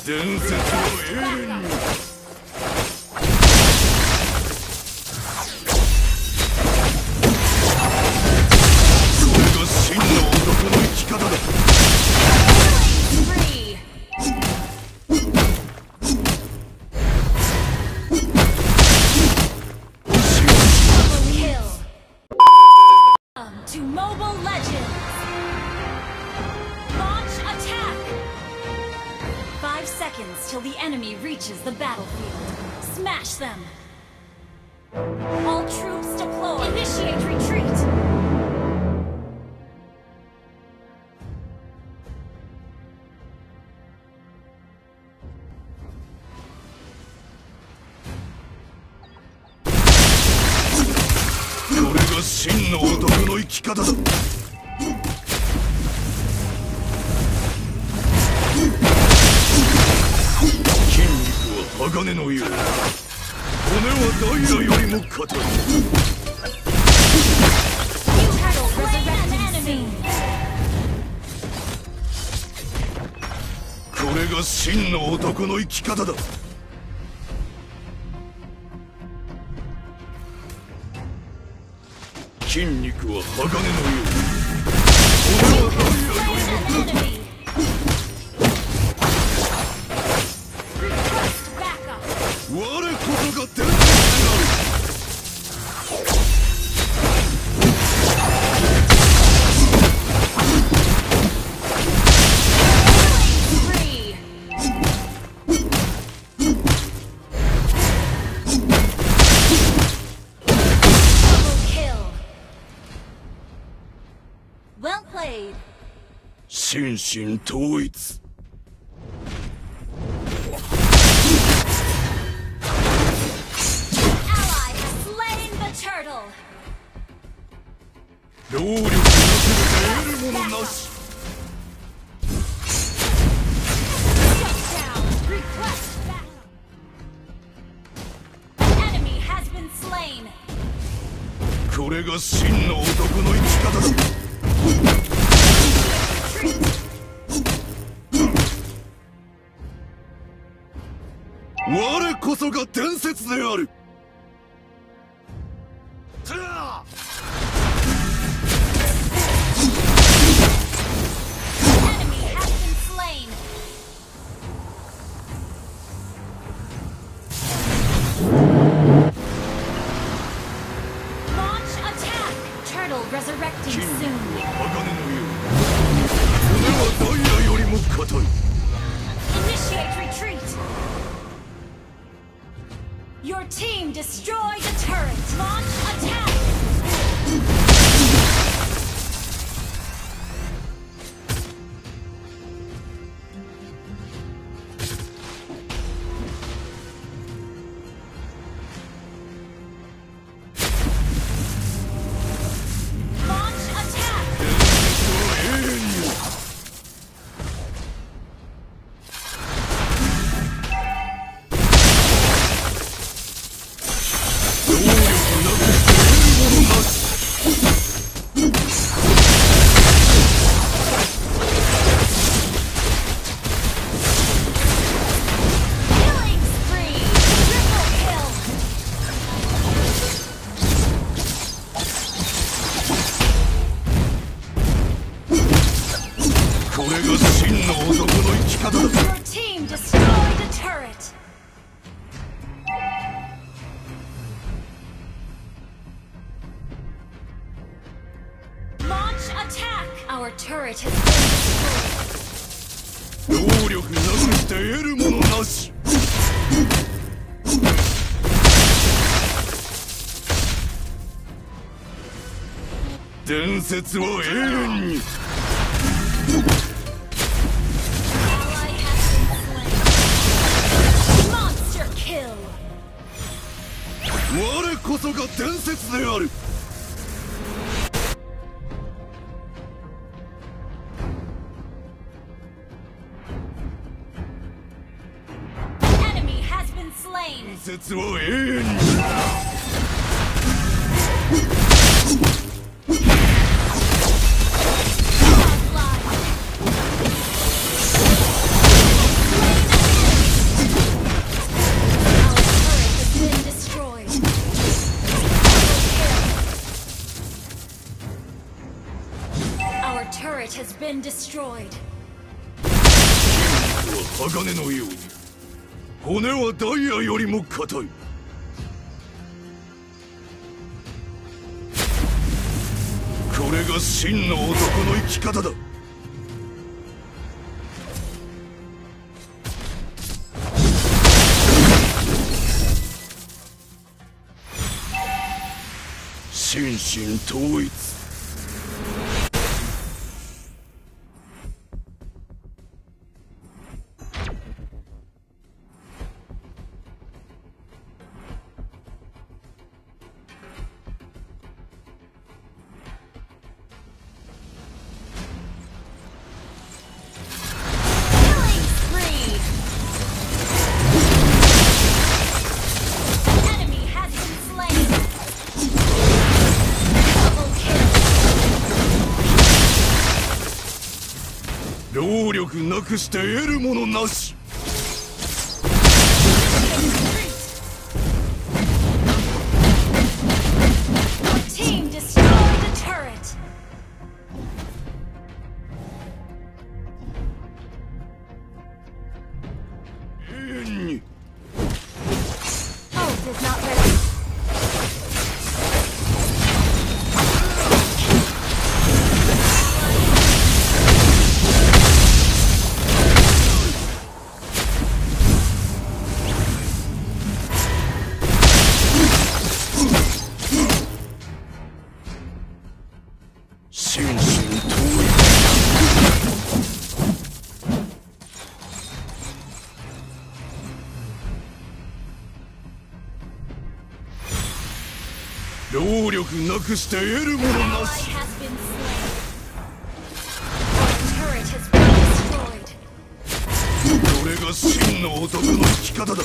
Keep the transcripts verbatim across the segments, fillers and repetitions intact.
伝説のエレンにこれが真の男の生き方だ。 To Mobile Legends! Launch attack! Five seconds till the enemy reaches the battlefield. Smash them! All troops deploy! Initiate retreat! これが真の男の生き方だ。筋肉は鋼のよう、骨はダイヤよりも硬い。これが真の男の生き方だ。筋肉は鋼のよう、骨はダイヤよりも硬い。我こそが伝説である。心身統一。労力なすべて得るものなし。これが真の男の生き方だ。我こそが伝説である。筋肉は鋼のよう、骨はダイヤよりも硬い。 Initiate retreat! Your team destroyed a turret! Launch attack! Launch attack! これが真の男の生き方だ。 Your team destroyed a turret! Launch attack! Our turret has been destroyed. 労力なくして得るものなし。伝説は永遠に。我こそが伝説である。伝説は永遠に。 turret has been destroyed. は鋼のように骨はダイヤよりも硬い。これが真の男の生き方だ。心身統一。労力なくして得るものなし。 Team destroyed the turret. Ult is not ready. An 労力なくして得るものなし。これが真の男の生き方だ。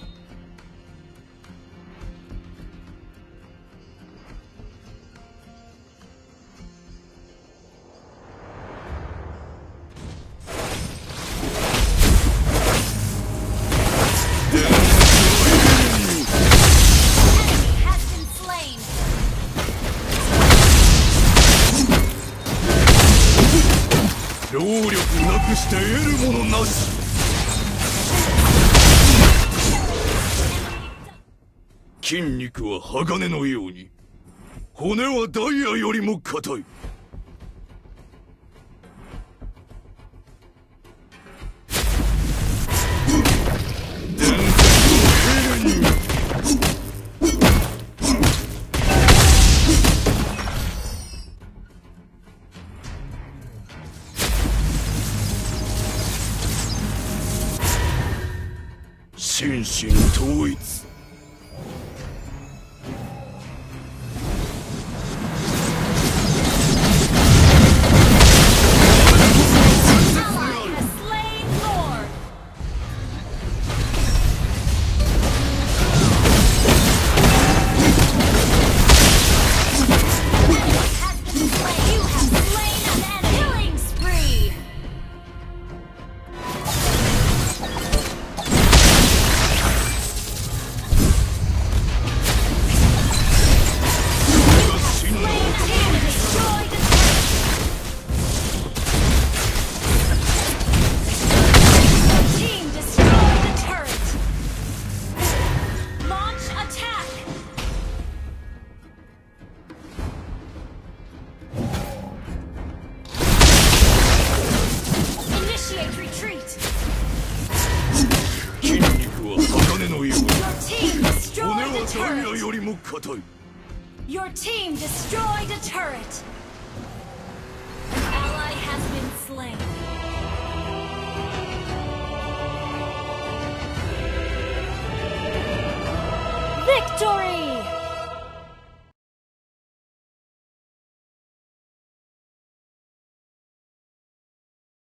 労力なくして得るものなし。筋肉は鋼のように骨はダイヤよりも硬い。伝説の永遠に。心身統一。 Your team destroyed a turret. An ally has been slain. Victory!